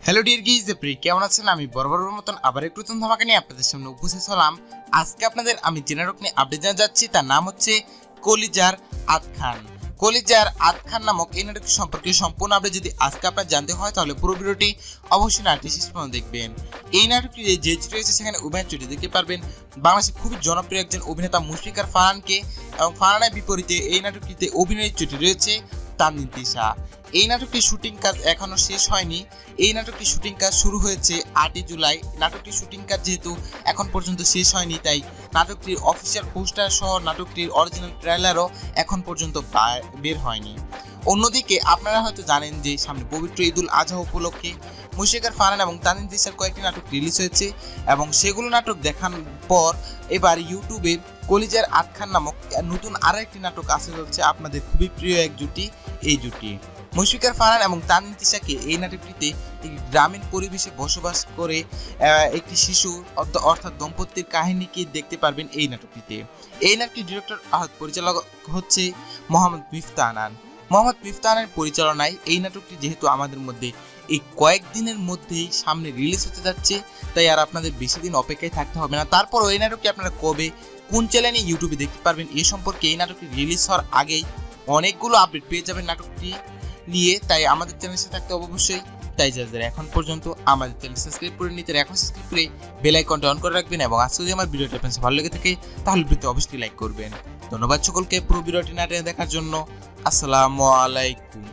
Hello dear গিজেপ্রি, কেমন আছেন? আমি বরাবরের মতন আবার একটু নতুন ধামাকা নিয়ে আপনাদের সামনে উপস্থিত হলাম। আজকে আপনাদের আমি জেনারক নিয়ে আপডেট জানাতে যাচ্ছি। তার নাম হচ্ছে কলিজার আতখান। কলিজার আতখান নামক এই নাটকটি সম্পর্কে সম্পূর্ণ আপডেট যদি আজকে আপনার জানতে হয় তাহলে পুরো ভিডিওটি অবশ্যই নাটকটি শেষ পর্যন্ত দেখবেন। এই নাটকটি যে রয়েছে সেখানে অভিনয় চুটি দেখতে পারবেন বাংলাদেশের খুবই জনপ্রিয় একজন অভিনেতা মুশফিকার ফারহানকে, এবং ফারহানের বিপরীতে এই নাটকটিতে অভিনয়ের চুটি রয়েছে তানজিন তিশা। এই নাটকটির শুটিং কাজ এখনো শেষ হয়নি। এই নাটকটির শুটিং কাজ শুরু হয়েছে 8 জুলাই। নাটকটির শুটিং কাজ যেহেতু এখন পর্যন্ত শেষ হয়নি, তাই নাটকটির অফিসিয়াল পোস্টার সহ নাটকটির অরিজিনাল ট্রেলারও এখন পর্যন্ত বের হয়নি। অন্যদিকে আপনারা হয়তো জানেন যে সামনে পবিত্র ঈদুল আজহা উপলক্ষে মুশফিকার ফারহান এবং তানজিন তিশার কয়েকটি নাটক রিলিজ হয়েছে, এবং সেগুলো নাটক দেখার পর এবার ইউটিউবে কলিজার আতখান নামক নতুন আরও একটি নাটক আসতে চলছে। আপনাদের খুবই প্রিয় এক জুটি, এই জুটি মুশফিকার ফারহান এবং তানজিন তিশাকে এই নাটকটিতে একটি গ্রামীণ পরিবেশে বসবাস করে একটি শিশু অর্থাৎ দম্পতির কাহিনীকে দেখতে পারবেন এই নাটকটিতে। এই নাটকটির ডিরেক্টর পরিচালক হচ্ছে মোহাম্মদ মিফতাহ আনান। মোহাম্মদ মিফতাহ আনানের পরিচালনায় এই নাটকটি যেহেতু আমাদের মধ্যে এই কয়েকদিনের মধ্যেই সামনে রিলিজ হতে যাচ্ছে, তাই আর আপনাদের বেশি দিন অপেক্ষায় থাকতে হবে না। তারপরও এই নাটকটি আপনারা কবে কোন চ্যানেলে ইউটিউবে দেখতে পারবেন এই সম্পর্কে এই নাটকটি রিলিজ হওয়ার আগেই অনেকগুলো আপডেট পেয়ে যাবেন নাটকটি নিয়ে, তাই আমাদের চ্যানেলের সাথে থাকতে অবশ্যই। তাই যারা এখন পর্যন্ত আমাদের চ্যানেল সাবস্ক্রাইব করে নিতে এখন সাবস্ক্রাইব করে বেল আইকনটা অন করে রাখবেন, এবং আজকে যদি আমার ভিডিওটা আপনার ভালো লেগে থাকে তাহলে ভিডিওতে অবশ্যই লাইক করবেন। ধন্যবাদ সকলকে পুরো ভিডিওটি না টেনে দেখার জন্য। আসসালামু আলাইকুম।